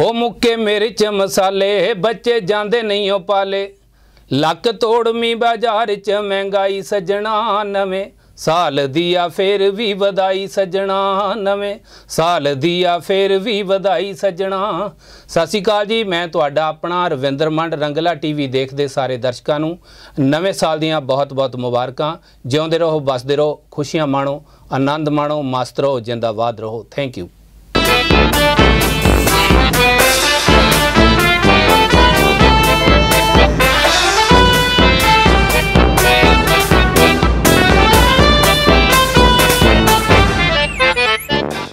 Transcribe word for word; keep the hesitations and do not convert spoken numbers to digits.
हो मुक्के मिर्च मसाले बच्चे जांदे नहीं हो पाले। लक तोड़मी बाजार च महंगाई सजना नवें साल दिया फिर भी वधाई सजना नवें साल दिया फिर भी वधाई सजना। सत श्री अकाल जी, मैं तुहाडा अपना रविंदर मंड रंगला टीवी देखते सारे दर्शकों नूं नवें साल दियां बहुत बहुत मुबारकां। जिउंदे रहो, बसदे रहो, खुशियां माणो, आनंद माणो, मस्त रहो, जिंदाबाद रहो। Thank you.